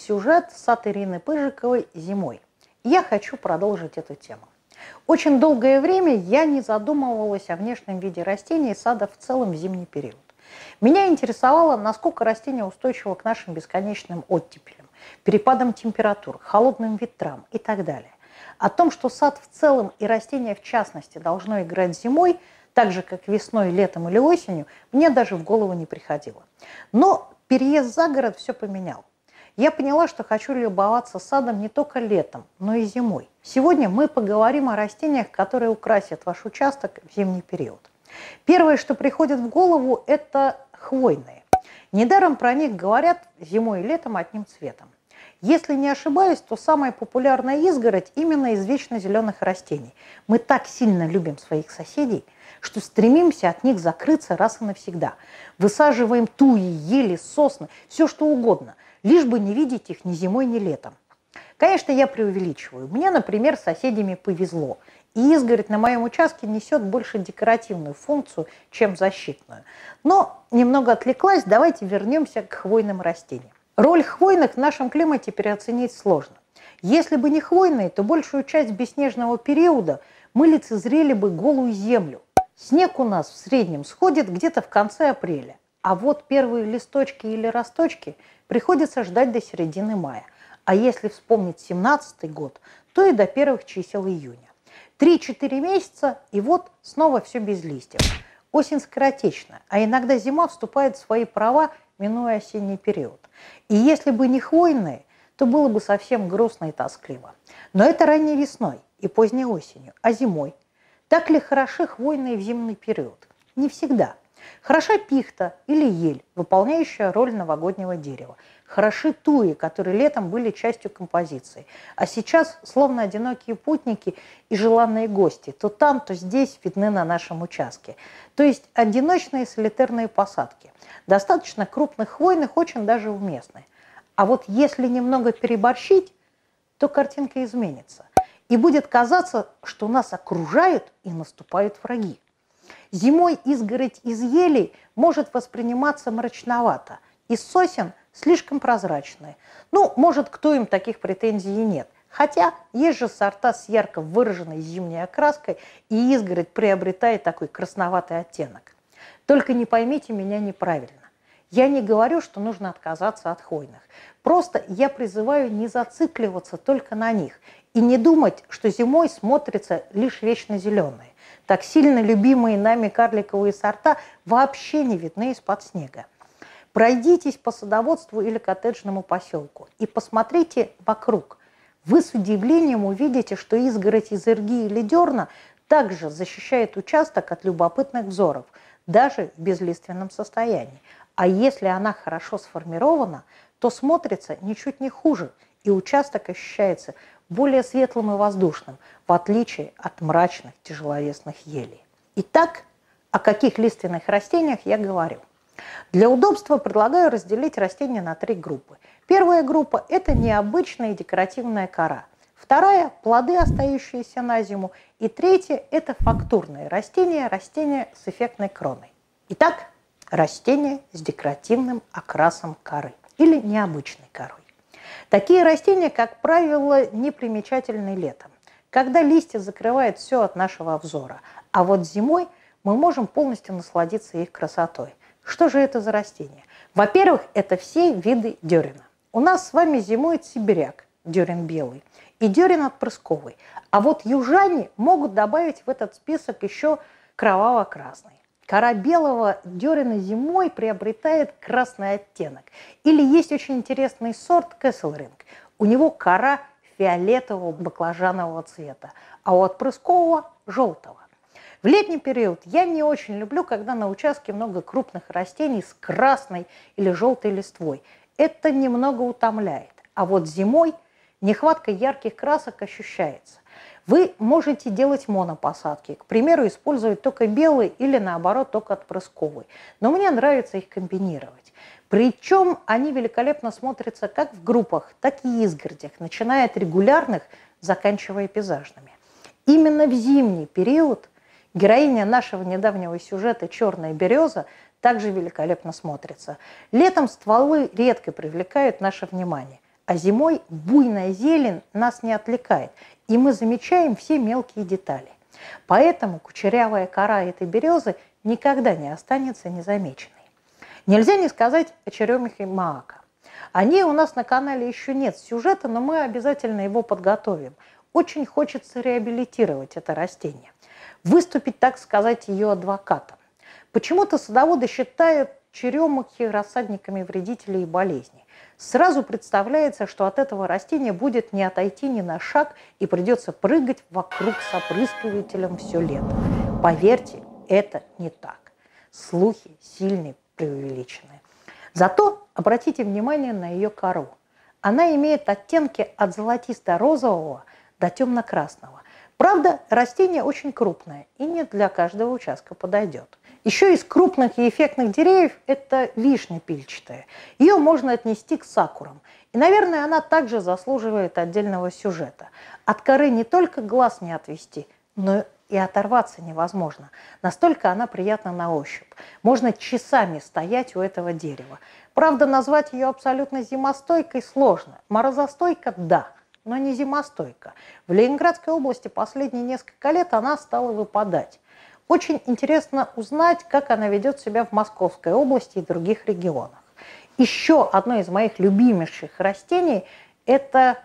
сюжет «Сад Ирины Пыжиковой зимой». Я хочу продолжить эту тему. Очень долгое время я не задумывалась о внешнем виде растений и сада в целом в зимний период. Меня интересовало, насколько растения устойчивы к нашим бесконечным оттепелям, перепадам температур, холодным ветрам и так далее. О том, что сад в целом и растения в частности должно играть зимой, так же, как весной, летом или осенью, мне даже в голову не приходило. Но переезд за город все поменял. Я поняла, что хочу любоваться садом не только летом, но и зимой. Сегодня мы поговорим о растениях, которые украсят ваш участок в зимний период. Первое, что приходит в голову, это хвойные. Недаром про них говорят зимой и летом одним цветом. Если не ошибаюсь, то самая популярная изгородь именно из вечно зеленых растений. Мы так сильно любим своих соседей, что стремимся от них закрыться раз и навсегда. Высаживаем туи, ели, сосны, все что угодно, лишь бы не видеть их ни зимой, ни летом. Конечно, я преувеличиваю. Мне, например, с соседями повезло. И изгородь на моем участке несет больше декоративную функцию, чем защитную. Но немного отвлеклась, давайте вернемся к хвойным растениям. Роль хвойных в нашем климате переоценить сложно. Если бы не хвойные, то большую часть бесснежного периода мы лицезрели бы голую землю. Снег у нас в среднем сходит где-то в конце апреля, а вот первые листочки или росточки приходится ждать до середины мая. А если вспомнить 17-й год, то и до первых чисел июня. 3-4 месяца, и вот снова все без листьев. Осень скоротечна, а иногда зима вступает в свои права, минуя осенний период. И если бы не хвойные, то было бы совсем грустно и тоскливо. Но это ранней весной и поздней осенью, а зимой. Так ли хороши хвойные в зимний период? Не всегда. Хороша пихта или ель, выполняющая роль новогоднего дерева. Хороши туи, которые летом были частью композиции. А сейчас, словно одинокие путники и желанные гости, то там, то здесь видны на нашем участке. То есть одиночные солитарные посадки. Достаточно крупных хвойных, очень даже уместны. А вот если немного переборщить, то картинка изменится. И будет казаться, что нас окружают и наступают враги. Зимой изгородь из елей может восприниматься мрачновато, из сосен слишком прозрачные. Ну, может, кто им таких претензий и нет. Хотя есть же сорта с ярко выраженной зимней окраской, и изгородь приобретает такой красноватый оттенок. Только не поймите меня неправильно. Я не говорю, что нужно отказаться от хвойных. Просто я призываю не зацикливаться только на них и не думать, что зимой смотрятся лишь вечно зеленые. Так сильно любимые нами карликовые сорта вообще не видны из-под снега. Пройдитесь по садоводству или коттеджному поселку и посмотрите вокруг. Вы с удивлением увидите, что изгородь из ирги или дерна также защищает участок от любопытных взоров, даже в безлиственном состоянии. А если она хорошо сформирована, то смотрится ничуть не хуже, и участок ощущается более светлым и воздушным, в отличие от мрачных тяжеловесных елей. Итак, о каких лиственных растениях я говорю? Для удобства предлагаю разделить растения на 3 группы. Первая группа – это необычная декоративная кора. Вторая – плоды, остающиеся на зиму. И третья – это фактурные растения, растения с эффектной кроной. Итак, растения с декоративным окрасом коры или необычной корой. Такие растения, как правило, непримечательны летом, когда листья закрывают все от нашего взора. А вот зимой мы можем полностью насладиться их красотой. Что же это за растения? Во-первых, это все виды дерена. У нас с вами зимует сибиряк, дерен белый, и дерен отпрысковый. А вот южане могут добавить в этот список еще кроваво-красный. Кора белого дерена зимой приобретает красный оттенок. Или есть очень интересный сорт кэсселринг. У него кора фиолетового баклажанового цвета, а у отпрыскового – желтого. В летний период я не очень люблю, когда на участке много крупных растений с красной или желтой листвой. Это немного утомляет. А вот зимой нехватка ярких красок ощущается. Вы можете делать монопосадки, к примеру, использовать только белый или наоборот только отпрысковый. Но мне нравится их комбинировать. Причем они великолепно смотрятся как в группах, так и изгородях, начиная от регулярных, заканчивая пейзажными. Именно в зимний период героиня нашего недавнего сюжета «Черная береза» также великолепно смотрится. Летом стволы редко привлекают наше внимание. а зимой буйная зелень нас не отвлекает, и мы замечаем все мелкие детали. Поэтому кучерявая кора этой березы никогда не останется незамеченной. Нельзя не сказать о черемухе маака. О ней у нас на канале еще нет сюжета, но мы обязательно его подготовим. Очень хочется реабилитировать это растение, выступить, так сказать, ее адвокатом. Почему-то садоводы считают черемухи рассадниками вредителей и болезней. Сразу представляется, что от этого растения будет не отойти ни на шаг и придется прыгать вокруг с опрыскивателем все лето. Поверьте, это не так. Слухи сильно преувеличены. Зато обратите внимание на ее кору. Она имеет оттенки от золотисто-розового до темно-красного. Правда, растение очень крупное и не для каждого участка подойдет. Еще из крупных и эффектных деревьев это вишня пильчатая. Ее можно отнести к сакурам. И, наверное, она также заслуживает отдельного сюжета. От коры не только глаз не отвести, но и оторваться невозможно. Настолько она приятна на ощупь. Можно часами стоять у этого дерева. Правда, назвать ее абсолютно зимостойкой сложно. Морозостойка – да, но не зимостойка. В Ленинградской области последние несколько лет она стала выпадать. Очень интересно узнать, как она ведет себя в Московской области и других регионах. Еще одно из моих любимейших растений – это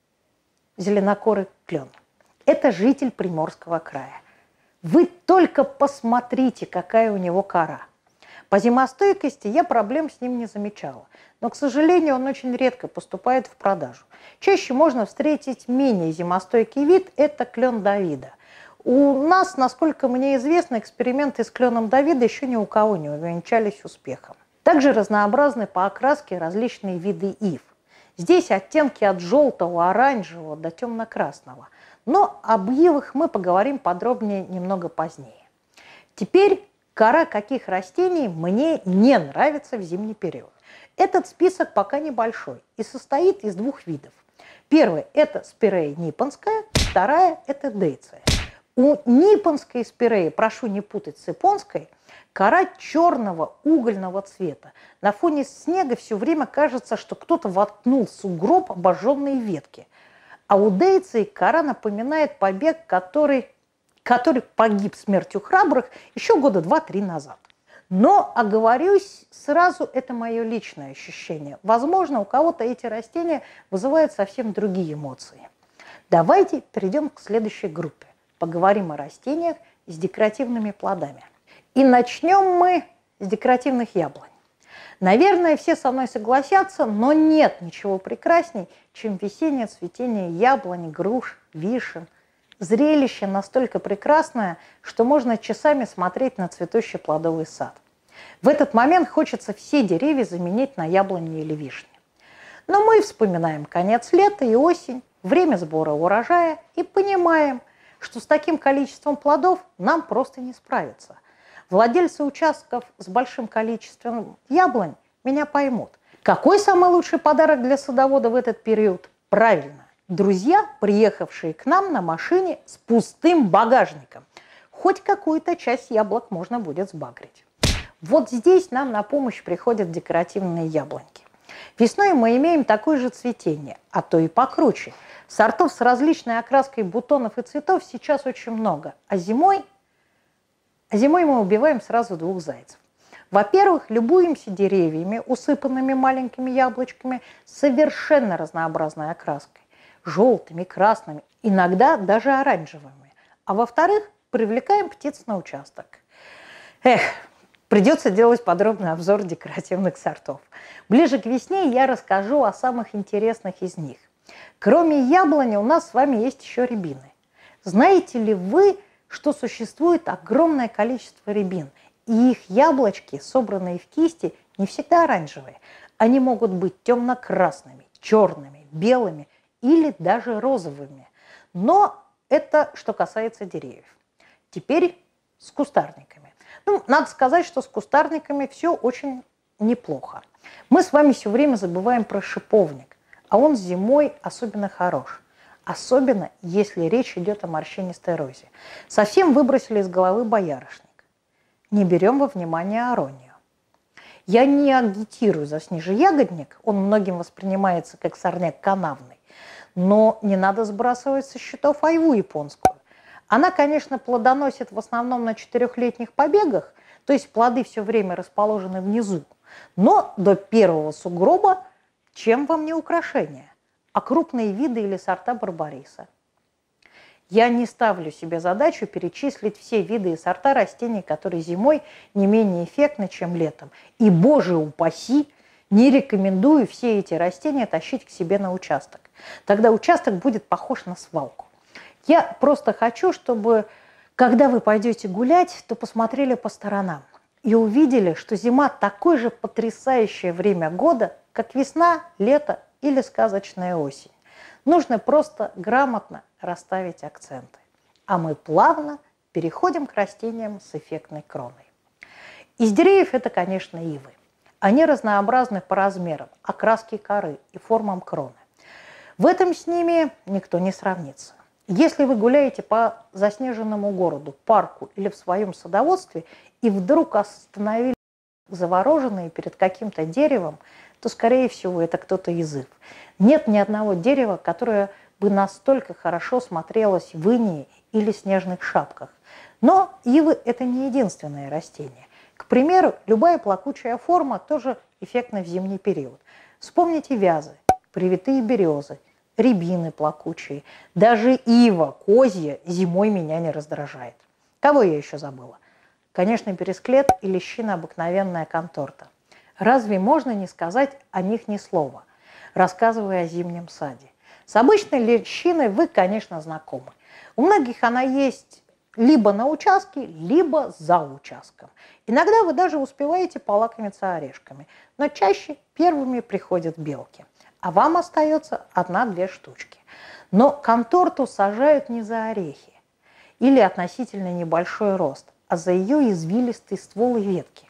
зеленокорый клен. Это житель Приморского края. Вы только посмотрите, какая у него кора. По зимостойкости я проблем с ним не замечала, но, к сожалению, он очень редко поступает в продажу. Чаще можно встретить менее зимостойкий вид – это клен Давида. У нас, насколько мне известно, эксперименты с кленом Давида еще ни у кого не увенчались успехом. Также разнообразны по окраске различные виды ив. Здесь оттенки от желтого, оранжевого до темно-красного. Но об ивах мы поговорим подробнее немного позднее. Теперь кора каких растений мне не нравится в зимний период. Этот список пока небольшой и состоит из двух видов. Первый – это спирея ниппонская, вторая – это дейция. У ниппонской спиреи, прошу не путать с японской, кора черного угольного цвета. На фоне снега все время кажется, что кто-то воткнул в сугроб обожженные ветки. А у дейции кора напоминает побег, который погиб смертью храбрых еще года 2-3 назад. Но, оговорюсь сразу, это мое личное ощущение. Возможно, у кого-то эти растения вызывают совсем другие эмоции. Давайте перейдем к следующей группе. Поговорим о растениях с декоративными плодами. И начнем мы с декоративных яблонь. Наверное, все со мной согласятся, но нет ничего прекрасней, чем весеннее цветение яблонь, груш, вишен. Зрелище настолько прекрасное, что можно часами смотреть на цветущий плодовый сад. В этот момент хочется все деревья заменить на яблони или вишни. Но мы вспоминаем конец лета и осень, время сбора урожая и понимаем, что с таким количеством плодов нам просто не справиться. Владельцы участков с большим количеством яблонь меня поймут. Какой самый лучший подарок для садовода в этот период? Правильно, друзья, приехавшие к нам на машине с пустым багажником. Хоть какую-то часть яблок можно будет сбагрить. Вот здесь нам на помощь приходят декоративные яблоньки. Весной мы имеем такое же цветение, а то и покруче. Сортов с различной окраской бутонов и цветов сейчас очень много, а зимой мы убиваем сразу двух зайцев. Во-первых, любуемся деревьями, усыпанными маленькими яблочками, совершенно разнообразной окраской. Желтыми, красными, иногда даже оранжевыми. А во-вторых, привлекаем птиц на участок. Придется делать подробный обзор декоративных сортов. Ближе к весне я расскажу о самых интересных из них. Кроме яблони у нас с вами есть еще рябины. Знаете ли вы, что существует огромное количество рябин, и их яблочки, собранные в кисти, не всегда оранжевые. Они могут быть темно-красными, черными, белыми или даже розовыми. Но это что касается деревьев. Теперь с кустарниками. Надо сказать, что с кустарниками все очень неплохо. Мы с вами все время забываем про шиповник, а он зимой особенно хорош. Особенно, если речь идет о морщинистой розе. Совсем выбросили из головы боярышник. Не берем во внимание аронию. Я не агитирую за снежеягодник, он многим воспринимается как сорняк канавный, но не надо сбрасывать со счетов айву японскую. Она, конечно, плодоносит в основном на 4-летних побегах, то есть плоды все время расположены внизу, но до первого сугроба чем вам не украшение, а крупные виды или сорта барбариса. Я не ставлю себе задачу перечислить все виды и сорта растений, которые зимой не менее эффектны, чем летом. И, боже упаси, не рекомендую все эти растения тащить к себе на участок. Тогда участок будет похож на свалку. Я просто хочу, чтобы, когда вы пойдете гулять, то посмотрели по сторонам и увидели, что зима такое же потрясающее время года, как весна, лето или сказочная осень. Нужно просто грамотно расставить акценты. А мы плавно переходим к растениям с эффектной кроной. Из деревьев это, конечно, ивы. Они разнообразны по размерам, окраске коры и формам кроны. В этом с ними никто не сравнится. Если вы гуляете по заснеженному городу, парку или в своем садоводстве и вдруг остановились завороженные перед каким-то деревом, то, скорее всего, это кто-то из ив. Нет ни одного дерева, которое бы настолько хорошо смотрелось в инее или снежных шапках. Но ивы – это не единственное растение. К примеру, любая плакучая форма тоже эффектна в зимний период. Вспомните вязы, привитые березы, рябины плакучие. Даже ива, козья, зимой меня не раздражает. Кого я еще забыла? Конечно, бересклет и лещина обыкновенная конторта. Разве можно не сказать о них ни слова, рассказывая о зимнем саде? С обычной лещиной вы, конечно, знакомы. У многих она есть либо на участке, либо за участком. Иногда вы даже успеваете полакомиться орешками, но чаще первыми приходят белки, а вам остается 1-2 штучки. Но конторту сажают не за орехи или относительно небольшой рост, а за ее извилистый ствол и ветки.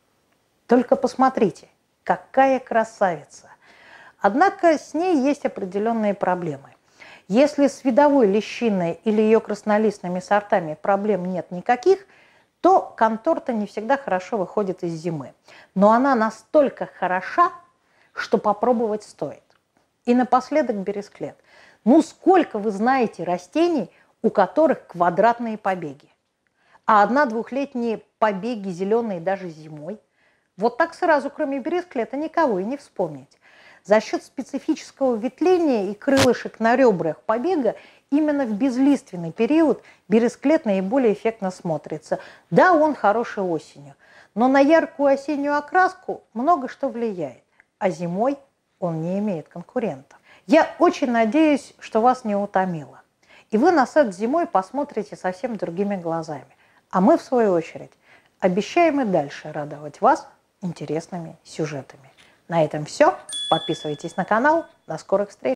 Только посмотрите, какая красавица! Однако с ней есть определенные проблемы. Если с видовой лещиной или ее краснолистными сортами проблем нет никаких, то конторта не всегда хорошо выходит из зимы. Но она настолько хороша, что попробовать стоит. И напоследок бересклет. Ну сколько вы знаете растений, у которых квадратные побеги? А 1-2-летние побеги зеленые даже зимой? Вот так сразу, кроме бересклета, никого и не вспомнить. За счет специфического ветвления и крылышек на ребрах побега именно в безлиственный период бересклет наиболее эффектно смотрится. Да, он хороший осенью, но на яркую осеннюю окраску много что влияет, а зимой он не имеет конкурентов. Я очень надеюсь, что вас не утомило, и вы на сад зимой посмотрите совсем другими глазами. А мы, в свою очередь, обещаем и дальше радовать вас интересными сюжетами. На этом все. Подписывайтесь на канал. До скорых встреч!